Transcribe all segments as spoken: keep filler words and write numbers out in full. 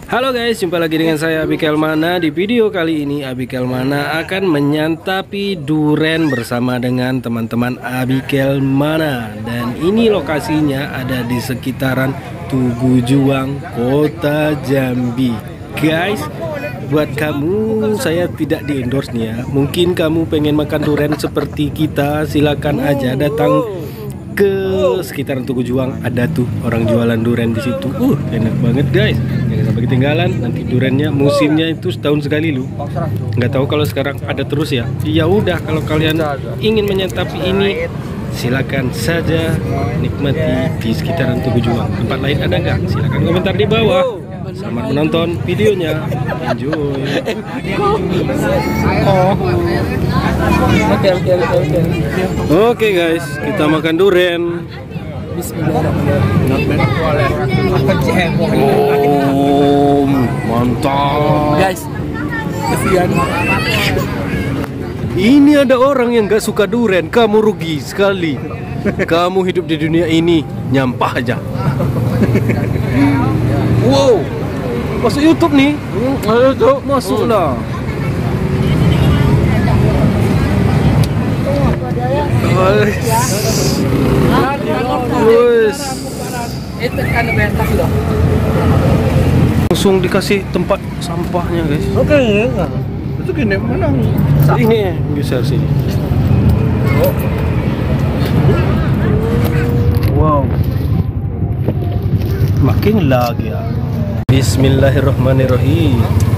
Halo guys, jumpa lagi dengan saya Abikel Mana. Di video kali ini Abikel Mana akan menyantapi duren bersama dengan teman-teman Abikel Mana. Dan ini lokasinya ada di sekitaran Tugu Juang, Kota Jambi. Guys, buat kamu saya tidak di endorse nih ya. Mungkin kamu pengen makan duren seperti kita, silakan aja datang ke sekitaran Tugu Juang. Ada tuh orang jualan duren di situ. Uh, enak banget guys. Jangan sampai ketinggalan. Nanti durennya musimnya itu setahun sekali lu. Nggak tahu kalau sekarang ada terus ya. Ya udah, kalau kalian ingin menyatapi ini, silakan saja nikmati di sekitaran Tugu Juang. Tempat lain ada nggak? Silakan komentar di bawah. Selamat menonton videonya. Enjoy. Oke oke oke oke. Oke guys, kita makan duren. Oh, mantap. Guys, kesian. Ini ada orang yang gak suka duren. Kamu rugi sekali. Kamu hidup di dunia ini nyampah aja. Wow, masuk YouTube nih. YouTube masuklah. Guys, Itu kan bentak loh. langsung dikasih tempat sampahnya guys. Oke, itu gini mana? Ini geser sini. Wow, makin lagi ya. Bismillahirrahmanirrahim.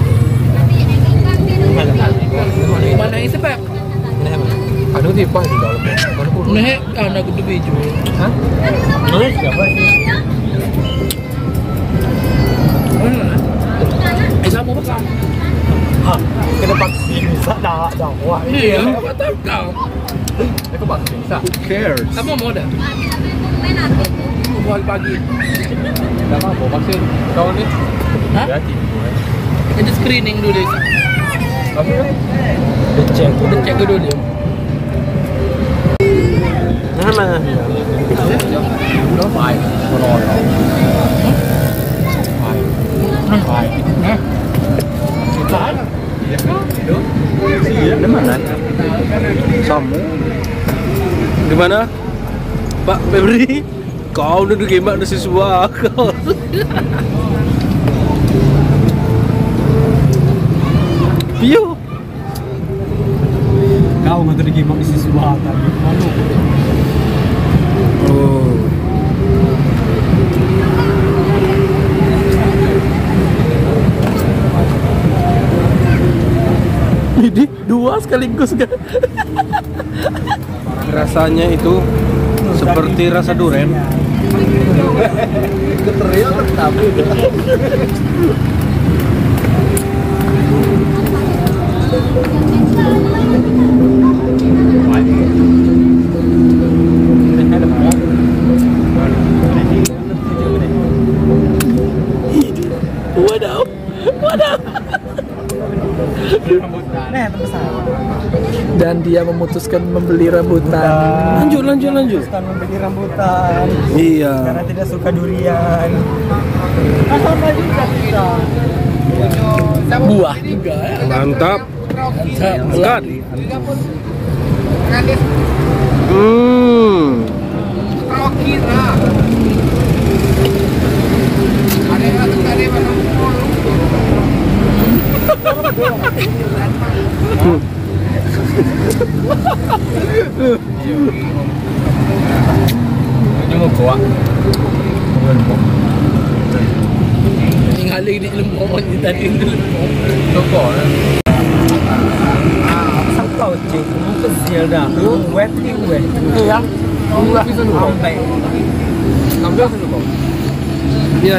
Mana itu Pak? Aduh di pas di dalam. Nih, anak kudu biju. Hah? Nih siapa? Eh, sama apa? Hah, kena vaksin bisa dah dah. Wah, iya. Apa tahu kau? Eh, kau vaksin bisa. Who cares? Kamu mau dah? Mau pagi. Dah mau vaksin. Kau ni? Hah? Itu screening dulu. Apa? Dicek, dicek dulu dia. Mana? Nó phải rồi phải phải phải Di mana? Sama. Di mana? Pak Febri, kau duduk gimana siswa kau? Piu. kau nggak terima di siswa tadi malu. Oh. Jadi dua sekaligus kan? Rasanya itu seperti rasa duren. Keteriak tapi Wadaw, wadaw. Dan dia memutuskan membeli rambutan. Lanjut, lanjut, lanjut. Memutuskan membeli rambutan Iya. karena tidak suka durian. Buah juga ya. Mantap. Buah. Hmm. Ini mau buah. Ini haling di lembong ni tadi di lembong. Toko lah. Sao cậu chỉ cũng có gì đâu, cứ wet đi wet. Iya. Enggak bisa dulu. Sampai Ambil dulu. Ya.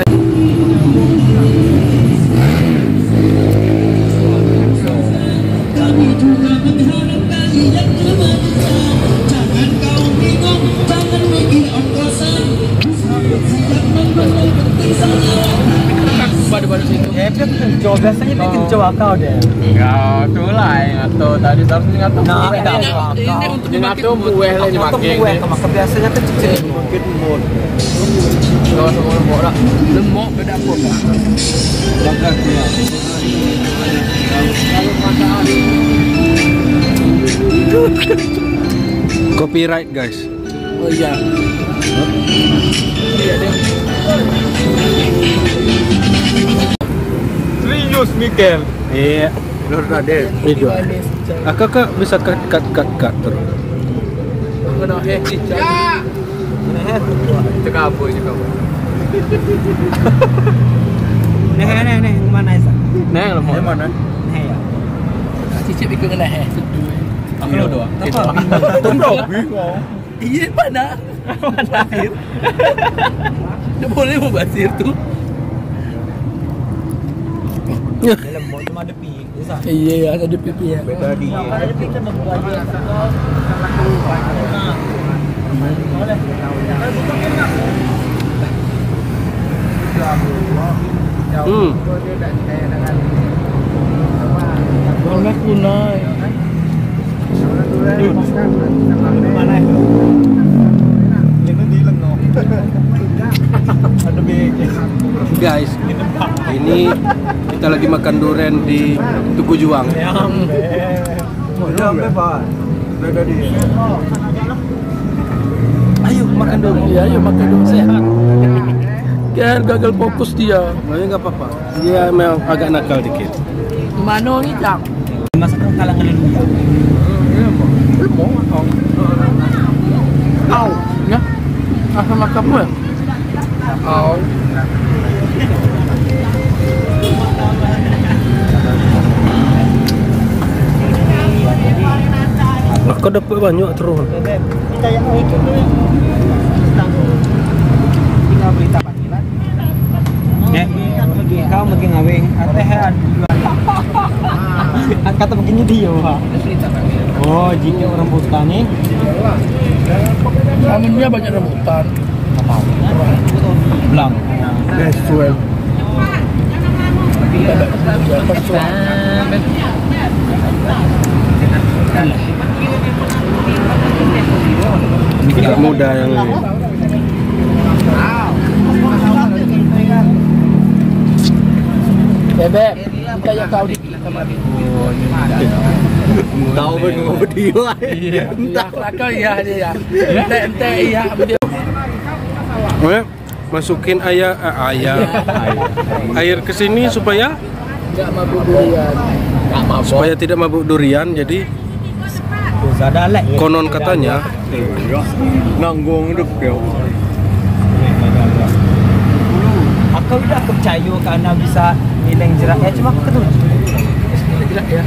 Baru-baru situ. ya dia kencur, biasanya dia kencur akal deh. Enggak, tuh lah ngatur tadi harus ngatur. Nah, Ini ada ini untuk ngatur buah lah Untuk dipakai. kue, maka biasanya kan kecil mungkin mood. Kalau semua lembok lah. Lembok beda apa? Copyright guys. Oh iya. Iya deh. Serius Mikel. Iya. Lur tadi. Itu. Ah kakak bisa cut cut cut cut terus. Kena heh cicak. Neh. Cek apa cek apa. Neh neh neh mana Isa? Neh lemot. Mana? Neh ya. Cicip ikut kena heh. Aku lo doang. Iya mana? Basir. Dia boleh mau basir tuh. Dalam mau cuma ada pi. Isa. Iya ada pipi ya. Beda di. Ada pi kan membuat dia. Hmm. Warna kunai. Mana? Ini di lengok. Ada bege. Guys, ini kita lagi makan durian di Tugu Juang. Udah bebas. Beda di. Ayo makan dulu. Iya ayo makan dulu sehat. Biar gagal fokus dia. Nah, nggak apa-apa. Dia memang agak nakal dikit. Mana ni cak? Masak kalangan dia. Mau atau? Au, ya? Asam makan apa? Au. Aku dapat banyak terus. Kita yang mau ikut dulu. Tinggal berita panggilan. Ya, kau mungkin ngawing. Atehan. Kata begini dia, Pak. Oh, jika orang buta nih. Kamunya banyak rambutan. Belang. Best well. Tidak mudah yang ini. Bebek, kayak kau di kemarin. Tahu ben ngopo dia. Iya. Entah kau iya dia ya. Ente iya dia. Oke, masukin ayah eh, ayah air ke sini supaya Enggak mabuk durian. Enggak mabok. supaya tidak mabuk durian. Jadi konon katanya nanggung hidup kau. Aku udah percaya karena bisa nilai jerak ya, cuma aku ketemu Jelas ya.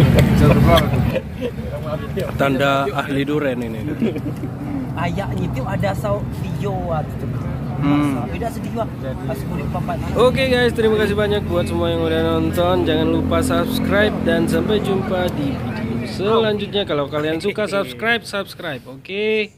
tanda ahli durian ini. ayaknya itu ada sau video gitu. Hmm. Beda sedih pas kulit papat. Oke guys, terima kasih banyak buat semua yang udah nonton. Jangan lupa subscribe dan sampai jumpa di video selanjutnya. Kalau kalian suka subscribe, subscribe. Oke.